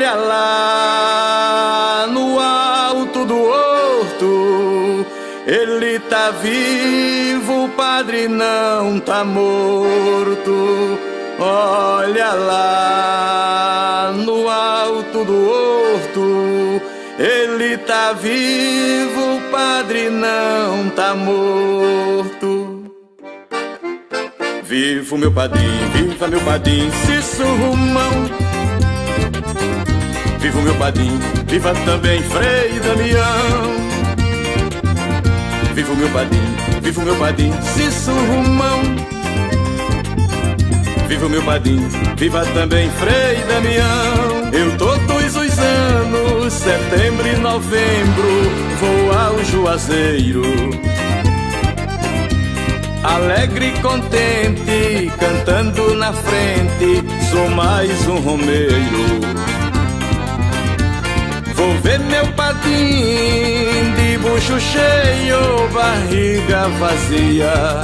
Olha lá no alto do horto, ele tá vivo, o padre não tá morto. Olha lá no alto do horto, ele tá vivo, o padre não tá morto. Vivo meu padrinho, viva meu padrinho, Cício Romão. Vivo meu padrinho, viva também Frei Damião. Vivo meu padrinho, Cício Romão. Vivo meu padrinho, viva também Frei Damião. Eu todos os anos, setembro e novembro, vou ao Juazeiro, alegre e contente, cantando na frente, sou mais um romeiro. Vou ver meu padrinho de bucho cheio, barriga vazia.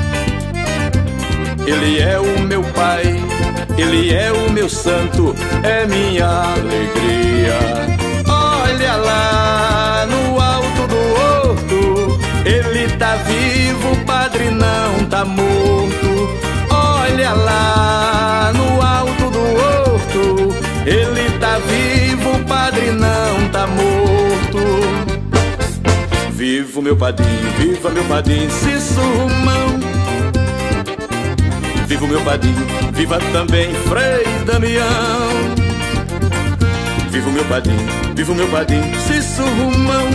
Ele é o meu pai, ele é o meu santo, é minha alegria. Olha lá no alto do horto, ele tá vivo, o padre não tá morto. Olha lá no alto do horto, ele tá vivo, o padre não tá morto. Vivo meu padrinho, viva meu padrinho, Cício Romão. Vivo meu padrinho, viva também Frei Damião. Vivo meu padrinho, Cício Romão.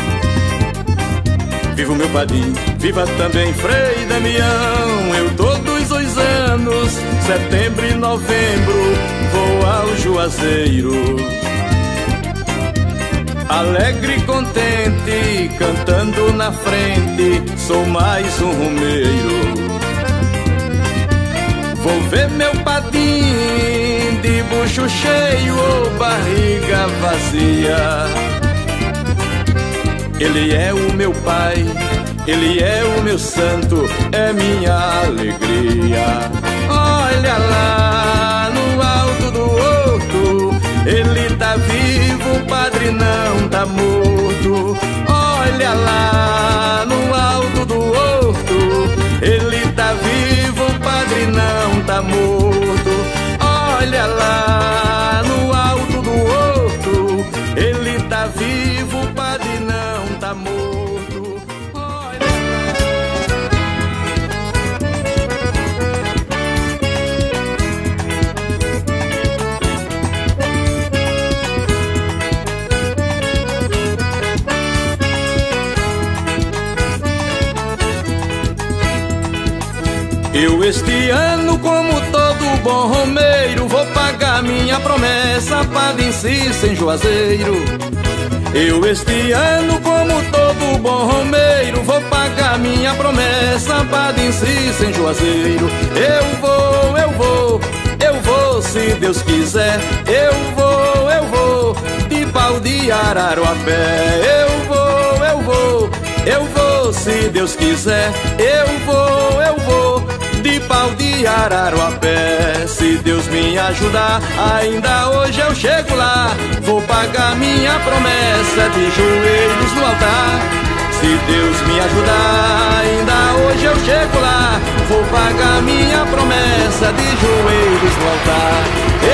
Vivo meu padrinho, viva também Frei Damião. Eu todos os anos, setembro e novembro, vou ao Juazeiro, alegre e contente, cantando na frente, sou mais um romeiro. Vou ver meu padrinho de bucho cheio ou barriga vazia. Ele é o meu pai, ele é o meu santo, é minha alegria. Olha lá no alto do horto, ele tá vivo, o padre não tá morto. Olha lá no alto do horto, ele tá vivo, o padre não tá morto. Olha lá no alto do horto, ele tá vivo, o padre não tá morto. Olha eu este ano, como todo bom romeiro, vou pagar minha promessa, padre Cício em Juazeiro. Eu este ano, como todo bom romeiro, vou pagar minha promessa, padre Cício em Juazeiro. Eu vou, se Deus quiser. Eu vou, de pau de Araruapé. Eu vou, se Deus quiser. Eu vou, de pau de Araruapé. Se Deus me ajudar, ainda hoje eu chego lá. Vou pagar minha promessa de joelhos no altar. Se Deus me ajudar, ainda hoje eu chego lá. Vou pagar minha promessa de joelhos no altar.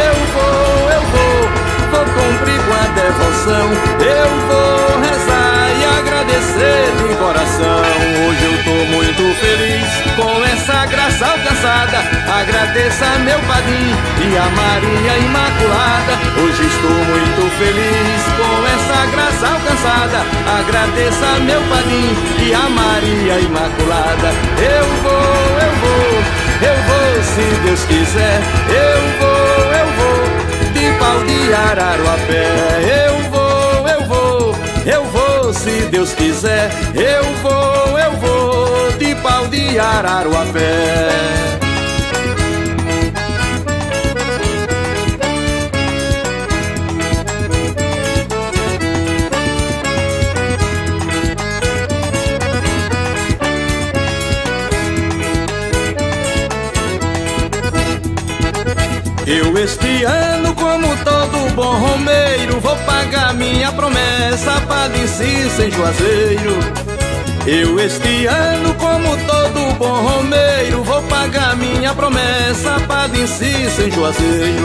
Vou cumprir com a devoção. Eu vou rezar e agradecer de coração. Hoje eu tô muito feliz com essa graça alcançada. Agradeça a meu padrinho e a Maria Imaculada. Hoje estou muito feliz com essa graça alcançada. Agradeça a meu padrinho e a Maria Imaculada. Eu vou, se Deus quiser. Eu vou, de pau de Araruapé. Eu vou, se Deus quiser. Eu vou, de pau de Araruapé. Eu Eu este ano, como todo bom romeiro, vou pagar minha promessa, Padre Cícero em Juazeiro. Eu este ano, como todo bom romeiro, vou pagar minha promessa, Padre Cícero em Juazeiro.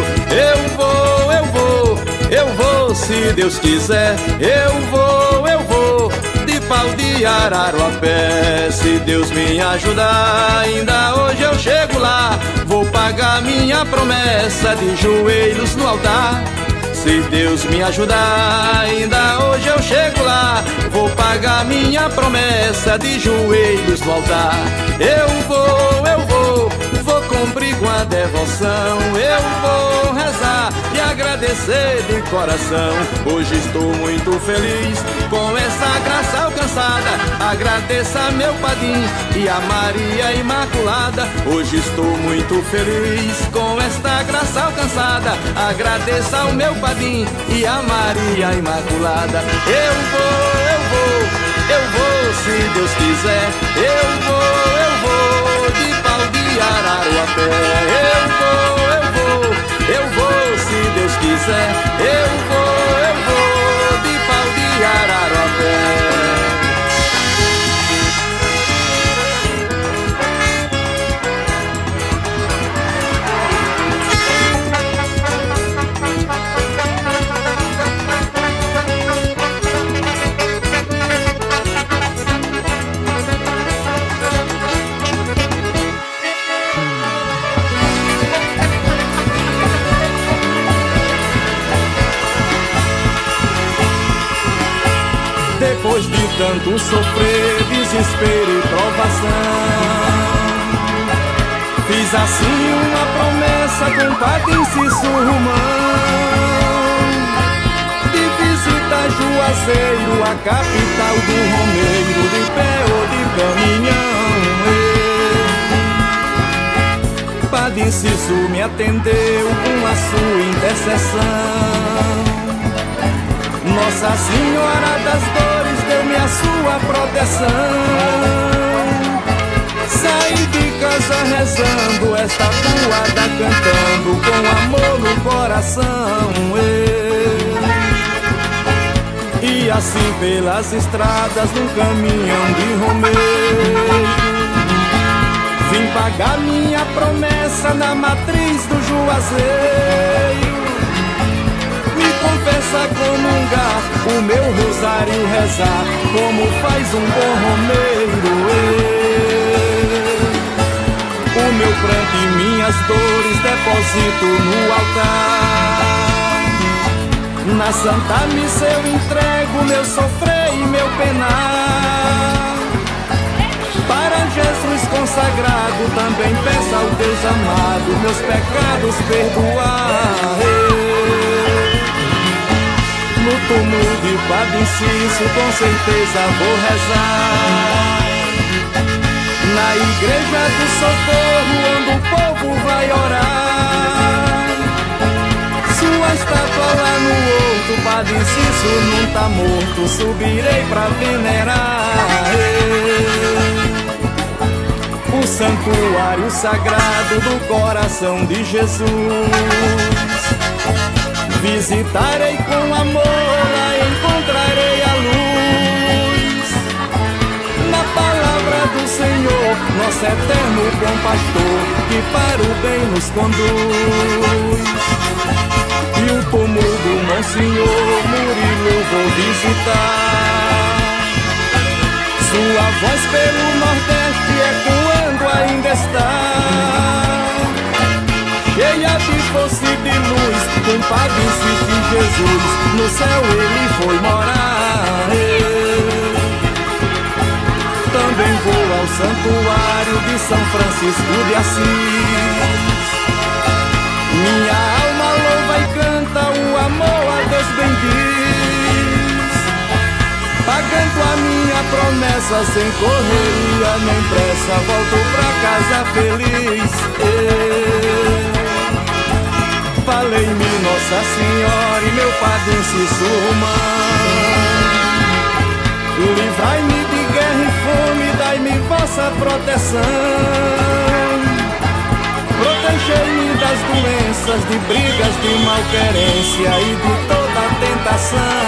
Eu vou, se Deus quiser. Eu vou, de pau de araro a pé. Se Deus me ajudar, ainda hoje eu chego lá. Vou pagar minha promessa de joelhos no altar. Se Deus me ajudar, ainda hoje eu chego lá. Vou pagar minha promessa de joelhos no altar. Eu vou cumprir com a devoção. Eu vou rezar e agradecer de coração. Hoje estou muito feliz com essa graça alcançada. Agradeça a meu Padim e a Maria Imaculada. Hoje estou muito feliz com esta graça alcançada. Agradeça ao meu Padim e a Maria Imaculada. Eu vou, se Deus quiser. Eu vou, de pau de araro a pé. Eu vou, se Deus quiser. Eu vou, de pau de araro a pé. Depois de tanto sofrer, desespero e provação, fiz assim uma promessa com Padre Cícero Romão, de visitar Juazeiro, a capital do romeiro, de pé ou de caminhão. Padre Cícero me atendeu com a sua intercessão. Nossa Senhora das Dores deu-me a sua proteção. Saí de casa rezando, esta toada cantando, com amor no coração. E assim pelas estradas, num caminhão de romeiro, vim pagar minha promessa na matriz do Juazeiro. Confessa, comungar, o meu rosário rezar, como faz um bom romeiro. O meu pranto e minhas dores deposito no altar. Na Santa Missa eu entrego meu sofrer e meu penar. Para Jesus consagrado também peço ao Deus amado meus pecados perdoar. No túmulo de Padre Cícero com certeza vou rezar. Na igreja do socorro onde o povo vai orar. Sua estátua lá no horto, Padre Cícero não tá morto, subirei pra venerar. O santuário sagrado do coração de Jesus. Visitarei com amor, lá encontrarei a luz. Na palavra do Senhor, nosso eterno bom pastor, que para o bem nos conduz. E o túmulo do Monsenhor Murilo vou visitar. Sua voz pelo Nordeste ecoando ainda está. Cheia de força e de luz, com Padre Cícero e Jesus, no céu ele foi morar. Também vou ao santuário de São Francisco de Assis. Minha alma louva e canta, o amor a Deus bendiz. Pagando a minha promessa sem correria nem pressa, volto pra casa feliz. Falei-me Nossa Senhora e meu Padre Cícero Romão. Livrai-me de guerra e fome, dai-me vossa proteção. Protegei-me das doenças, de brigas, de malquerência e de toda tentação.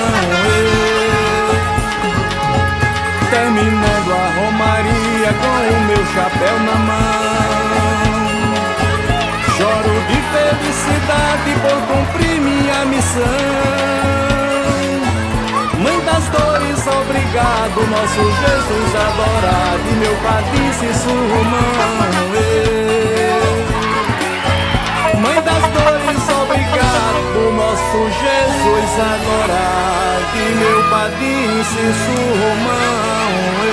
Terminando a romaria com o meu chapéu na mão, choro de felicidade por cumprir minha missão. Mãe das dores, obrigado, nosso Jesus adorado, e meu padre surrumão. Mãe das dores, obrigado, nosso Jesus adorado, e meu padre surrumão.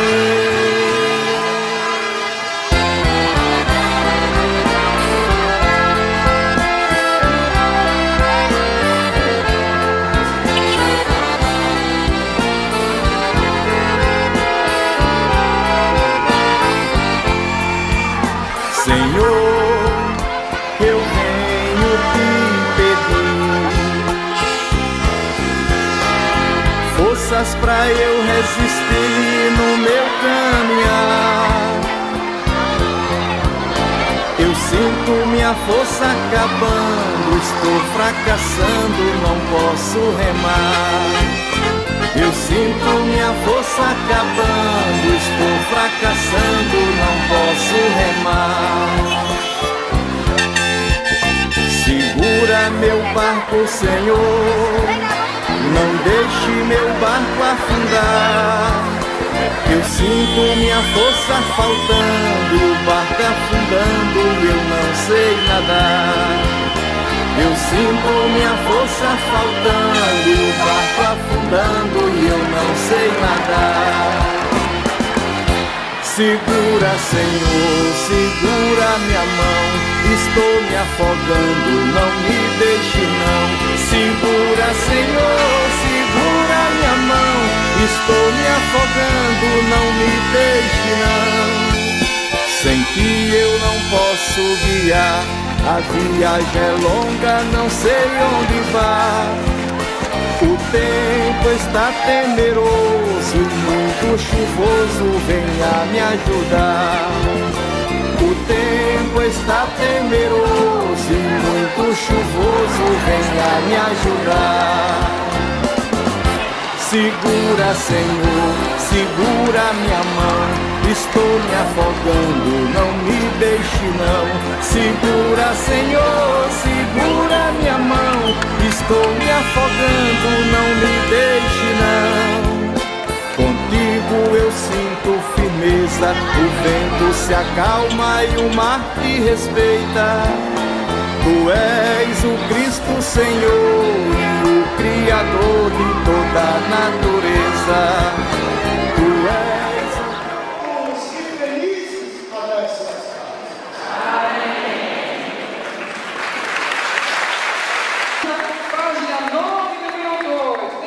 Senhor, eu venho te pedir forças pra eu resistir no meu caminhar. Eu sinto minha força acabando, estou fracassando, não posso remar. Eu sinto minha força acabando, estou fracassando, não posso remar. Segura meu barco, Senhor, não deixe meu barco afundar. Eu sinto minha força faltando, o barco afundando, eu não sei nadar. Eu sinto minha força faltando, o barco afundando e eu não sei nadar. Segura, Senhor, segura minha mão, estou me afogando, não me deixe não. Segura, Senhor, segura minha mão, estou me afogando, não me deixe não. Sem ti eu não posso guiar, a viagem é longa, não sei onde vai. O tempo está temeroso e muito chuvoso, venha me ajudar. O tempo está temeroso e muito chuvoso, venha me ajudar. Segura, Senhor, segura minha mão, estou me afogando, não me deixe não. Segura, Senhor, segura minha mão, estou me afogando, não me deixe não. Contigo eu sinto firmeza, o vento se acalma e o mar te respeita. Tu és o Cristo Senhor e o Criador de toda a natureza. Tu és que felizes para essas casas. Amém. Página 9 do número 2.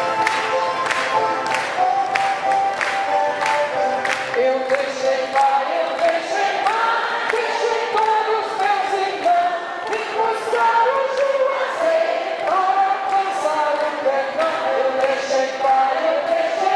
Eu deixei pai, deixei para os meus irmãos e mostrar o juazeiro para alcançar o perdão. Eu deixei pai, deixei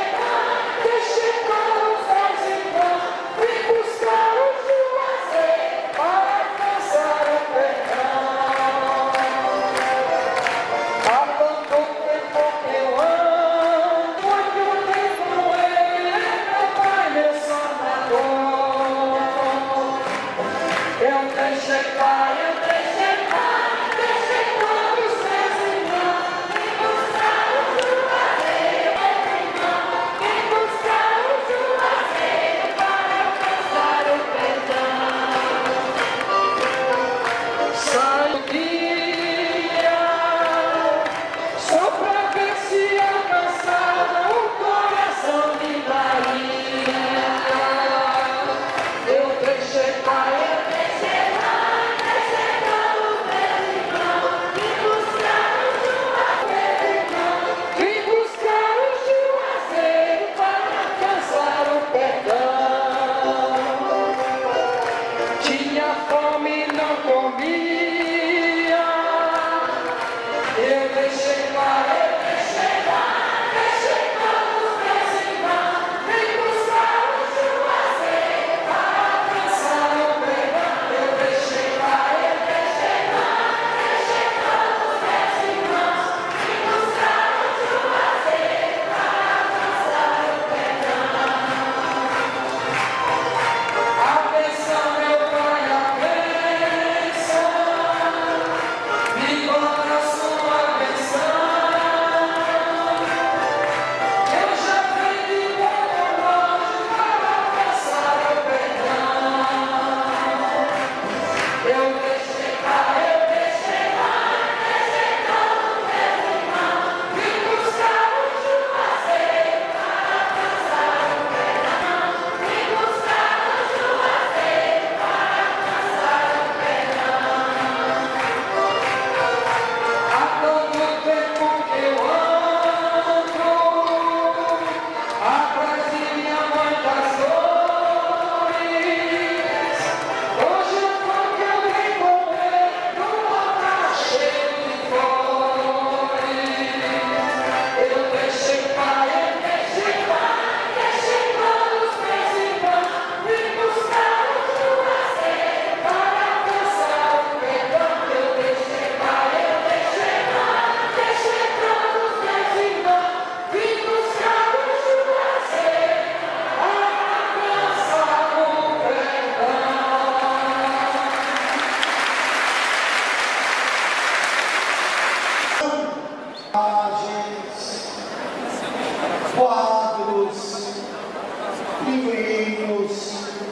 quadros, livrinhos,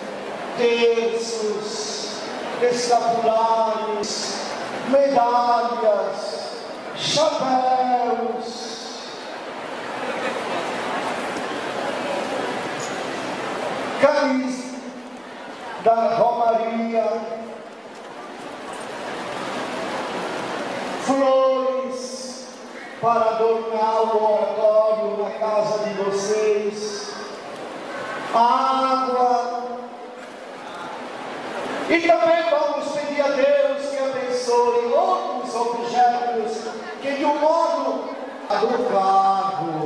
terços, escapulares, medalhas, chapéus, cães da Romaria, flores para adornar o oratório na casa de vocês, água, e também vamos pedir a Deus que abençoe outros objetos que de um modo do carro,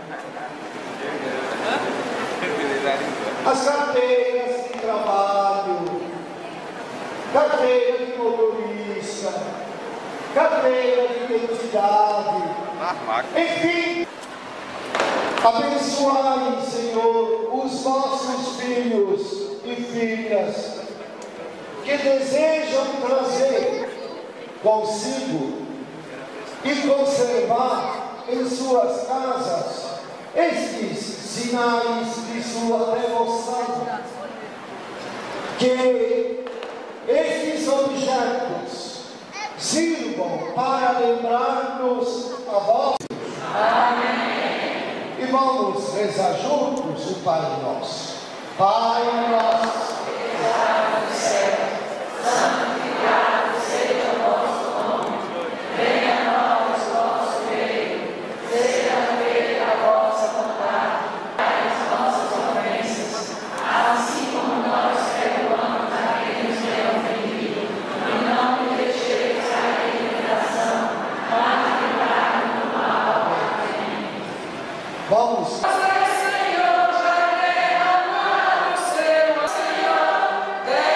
as carteiras de trabalho, carteira de motorista, carteira de identidade, enfim, abençoai, Senhor, os vossos filhos e filhas que desejam trazer consigo e conservar em suas casas estes sinais de sua devoção, que estes objetos sirvam para lembrar-nos a vós. Amém. E vamos rezar juntos o Pai Nosso. Pai Nosso, que estás no céu, santificado seja o vosso nome. Venha a nós o vosso reino. Seja feita a vossa vontade. As nossas ofensas, assim como nós perdoamos a quem nos tem ofendido. E não nos deixeis cair em tentação, mas livrai-nos do mal. Amém. Vamos.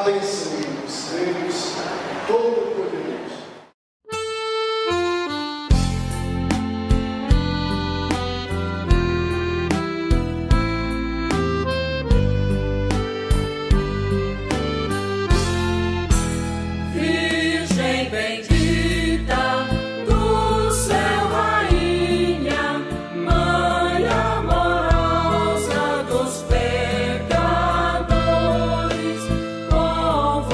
Abençoe-nos, Deus Todo-Poderoso. Virgem bendita do céu, rainha, mãe amorosa dos pecadores, convoca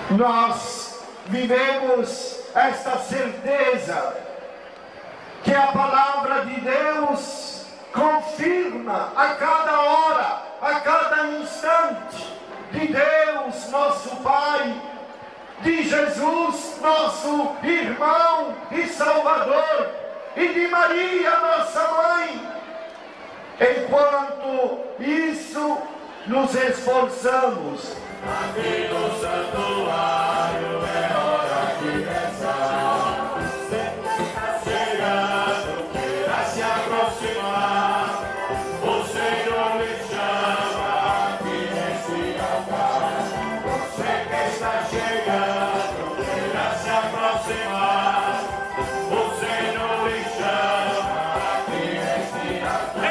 nós vivemos esta certeza que a palavra de Deus confirma a cada hora, a cada instante, de Deus, nosso Pai, de Jesus, nosso irmão e Salvador, e de Maria, nossa Mãe. Enquanto isso, nos esforçamos. Aqui no santuário é hora de rezar. Você está chegando, queira se aproximar. O Senhor lhe chama aqui nesse altar. Você que está chegando, queira se aproximar. O Senhor lhe chama aqui nesse altar.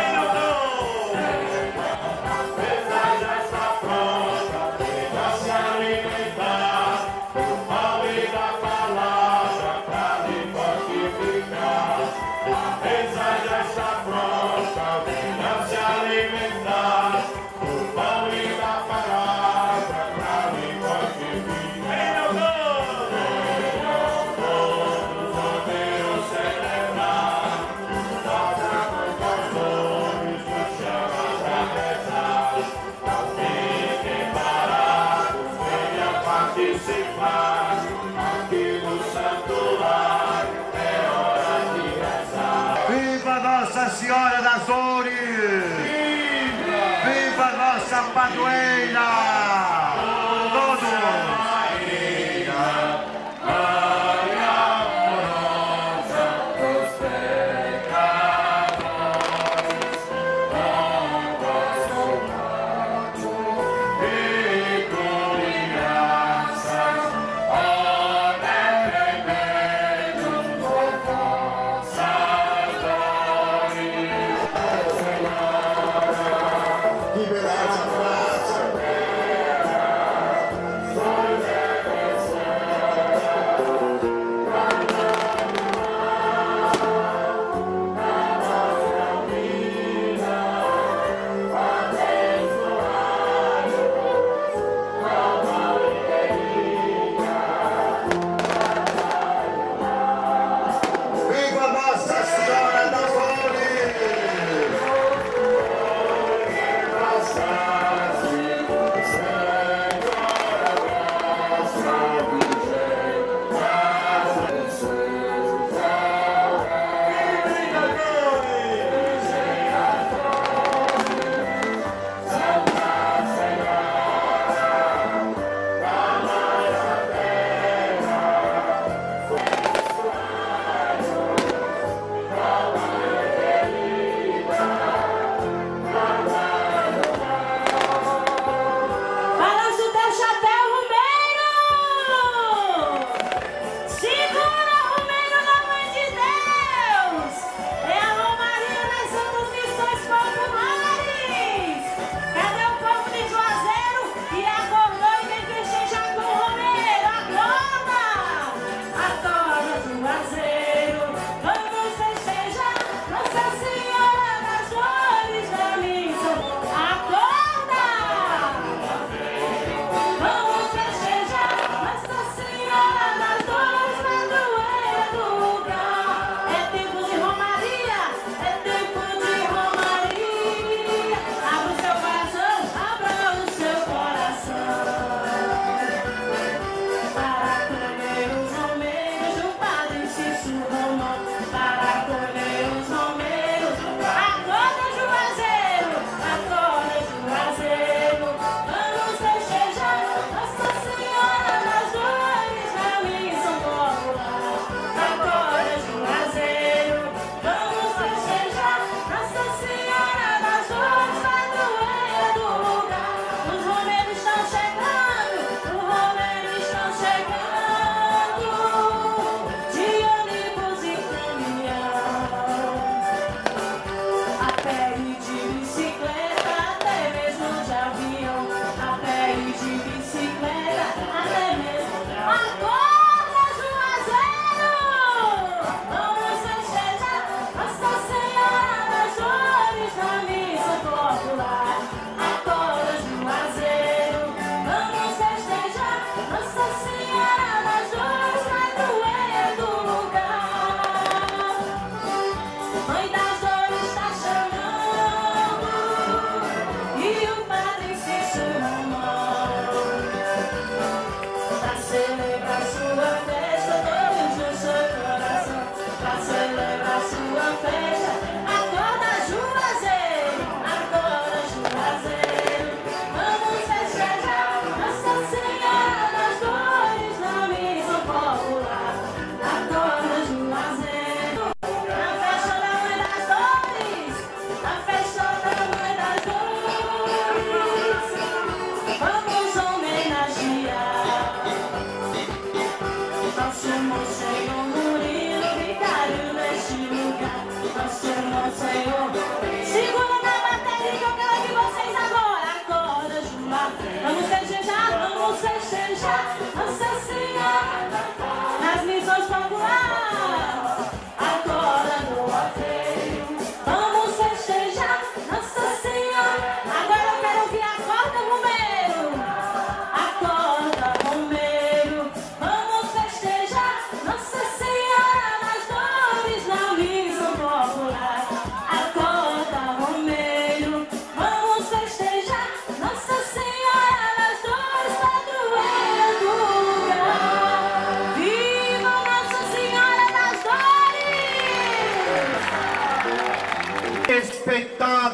Viva Nossa Senhora das Dores! Viva nossa padroeira! Todos!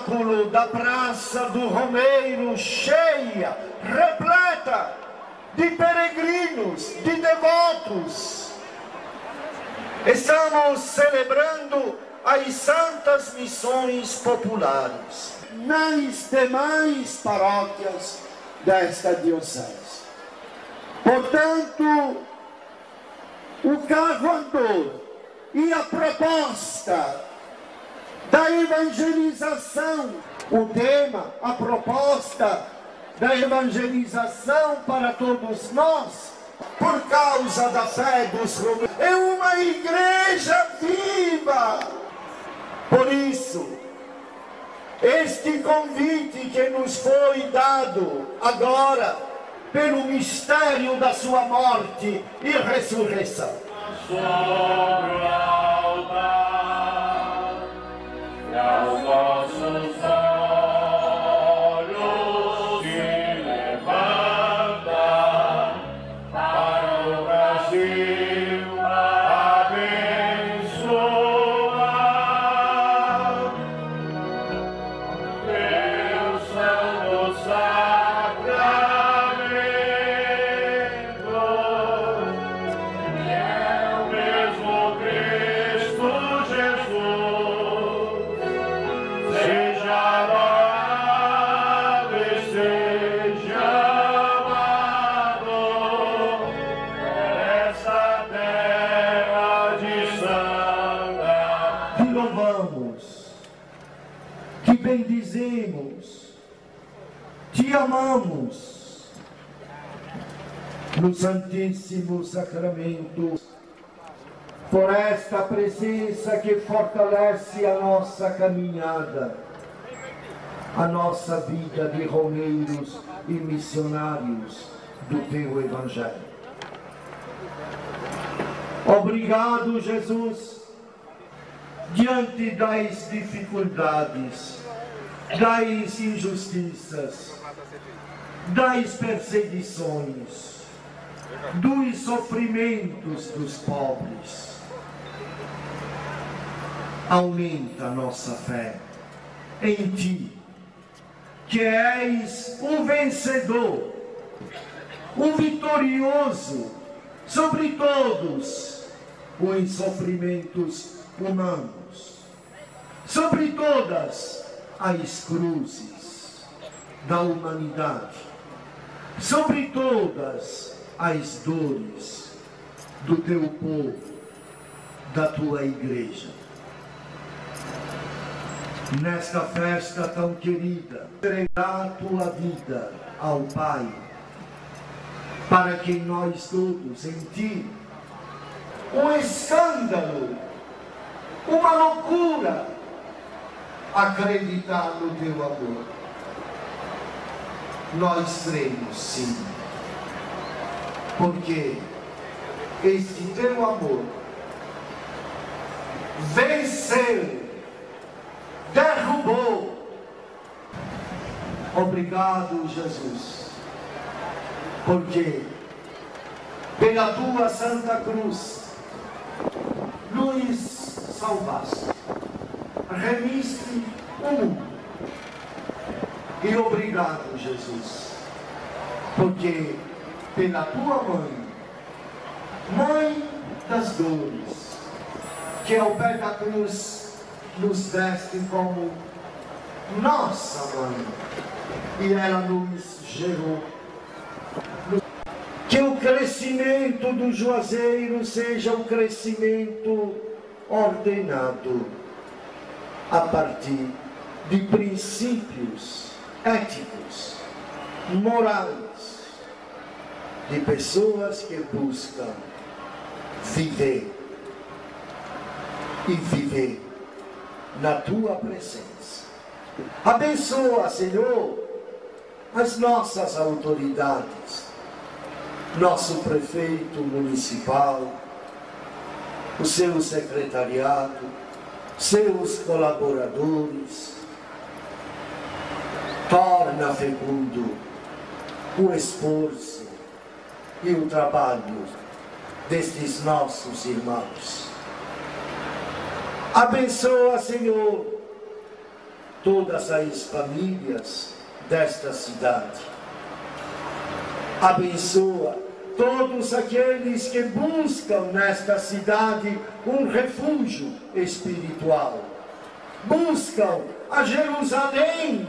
pináculo da Praça do Romeiro cheia, repleta de peregrinos, de devotos. Estamos celebrando as Santas Missões Populares nas demais paróquias desta diocese. Portanto, o carro andou e a proposta da evangelização, o tema, a proposta da evangelização para todos nós, por causa da fé dos romanos, é uma igreja viva. Por isso, este convite que nos foi dado agora, pelo mistério da sua morte e ressurreição. Sobre o altar, e aos nossos olhos se levanta para o Brasil abençoar. Deus Santo Sacramento, Cristo Jesus, seja adorado e seja amado nessa terra de santa. Te louvamos, te bendizemos, te amamos no Santíssimo Sacramento, por esta presença que fortalece a nossa caminhada, a nossa vida de romeiros e missionários do teu Evangelho. Obrigado, Jesus, diante das dificuldades, das injustiças, das perseguições, dos sofrimentos dos pobres. Aumenta a nossa fé em Ti, que és o vencedor, o vitorioso sobre todos os sofrimentos humanos, sobre todas as cruzes da humanidade, sobre todas as dores do Teu povo, da Tua igreja. Nesta festa tão querida, entregar a Tua vida ao Pai, para que nós todos, em Ti, um escândalo, uma loucura, acreditar no Teu amor. Nós cremos sim, porque este Teu amor venceu, derrubou. Obrigado, Jesus, porque pela Tua Santa Cruz nos salvaste, remiste o mundo. E obrigado, Jesus, porque pela Tua mãe, mãe das dores, que ao pé da cruz nos deste como nossa mãe, e ela nos gerou. Que o crescimento do Juazeiro seja um crescimento ordenado a partir de princípios éticos, morais, de pessoas que buscam viver e viver na Tua presença. Abençoa, Senhor, as nossas autoridades, nosso prefeito municipal, o seu secretariado, seus colaboradores. Torna fecundo o esforço e o trabalho destes nossos irmãos. Abençoa, Senhor, todas as famílias desta cidade. Abençoa todos aqueles que buscam nesta cidade um refúgio espiritual. Buscam a Jerusalém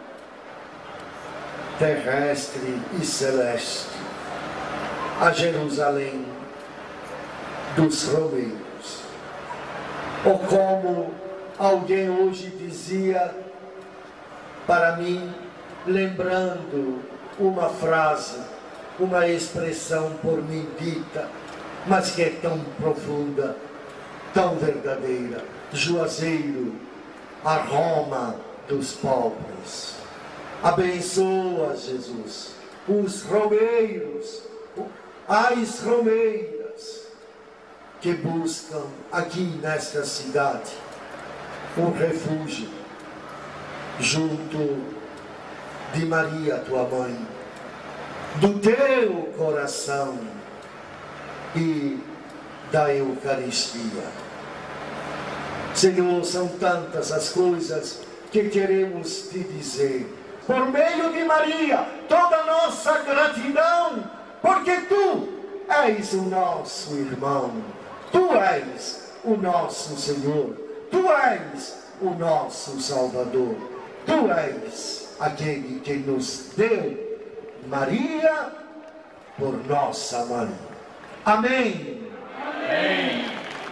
terrestre e celeste, a Jerusalém dos romeiros. Ou como alguém hoje dizia para mim, lembrando uma frase, uma expressão por mim dita, mas que é tão profunda, tão verdadeira: Juazeiro, a Roma dos pobres. Abençoa, Jesus, os romeiros, as romeiras que buscam aqui nesta cidade um refúgio junto de Maria, tua mãe, do teu coração e da Eucaristia. Senhor, são tantas as coisas que queremos te dizer. Por meio de Maria, toda a nossa gratidão, porque tu és o nosso irmão, tu és o nosso Senhor, tu és o nosso Salvador, tu és aquele que nos deu Maria por nossa mãe. Amém. Amém.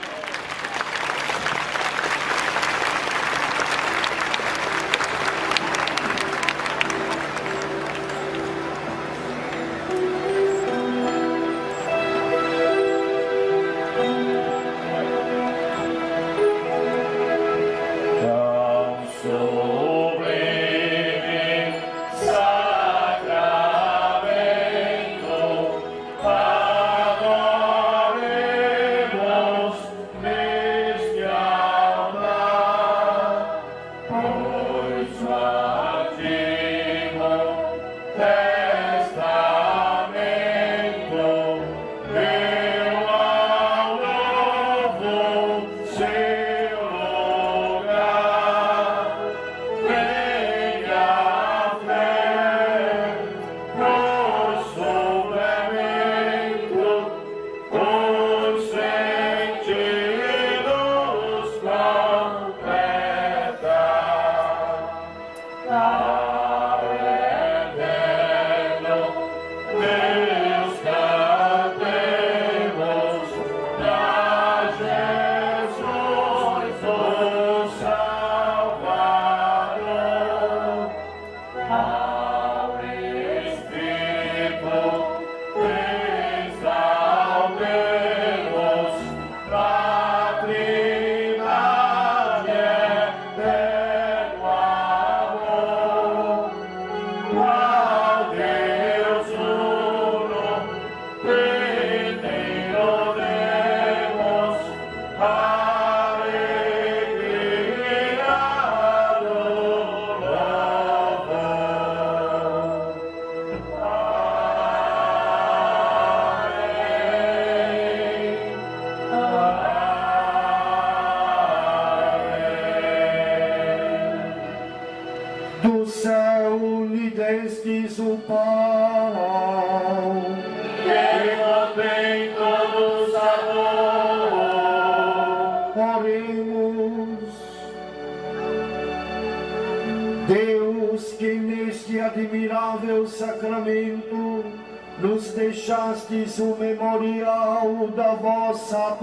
Deus, que neste admirável sacramento nos deixastes o memorial da vossa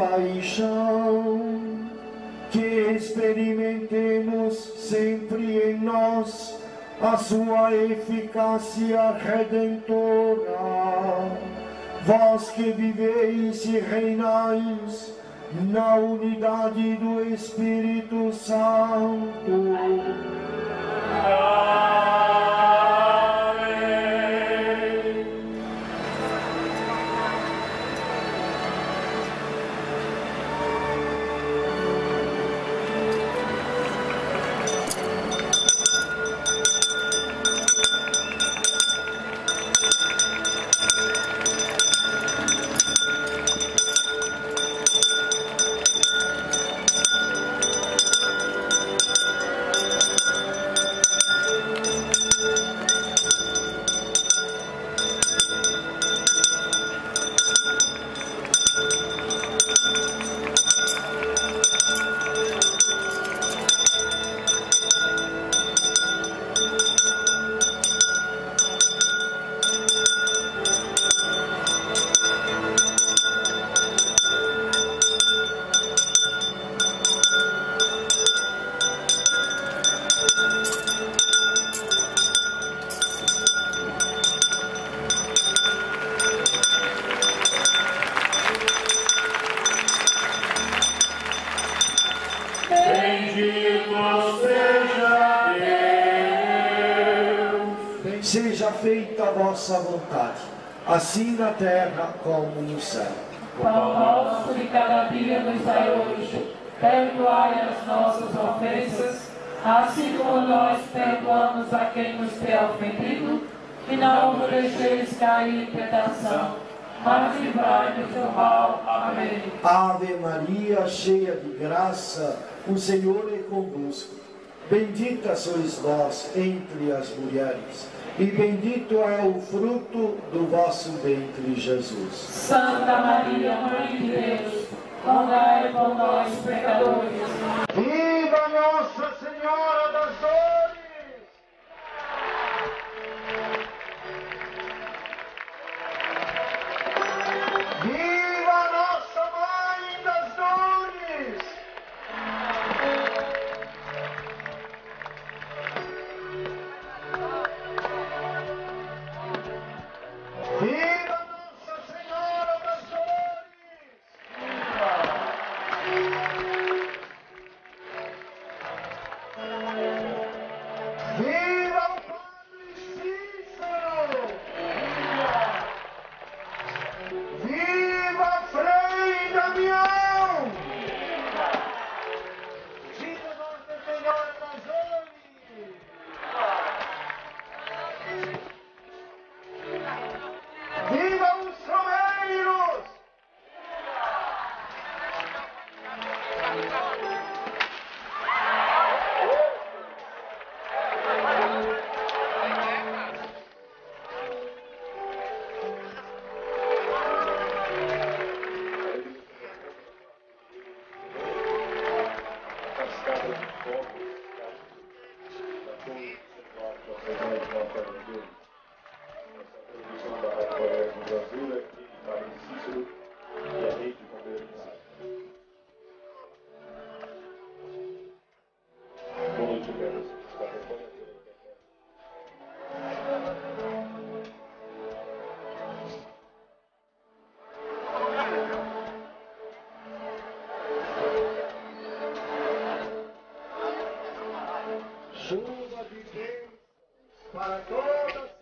paixão, que experimentemos sempre em nós a sua eficácia redentora. Vós que viveis e reinais na unidade do Espírito Santo. Seja feita a vossa vontade, assim na terra como no céu. O pão nosso de cada dia nos dai hoje. Perdoai as nossas ofensas, assim como nós perdoamos a quem nos tem ofendido, e não nos deixeis cair em tentação, mas livrai-nos do mal. Amém. Ave Maria, cheia de graça, o Senhor é convosco. Bendita sois vós entre as mulheres, e bendito é o fruto do vosso ventre, Jesus. Santa Maria, Mãe de Deus, rogai por nós, pecadores. Viva Nossa Senhora das Dores! Viva Nossa Mãe das Dores! Viva Nossa Senhora das Dores! Viva o Padre Cícero! Viva Frei Damião! Viva Nossa Senhora das Dores! Viva os romeiros! Chuva de Deus para todas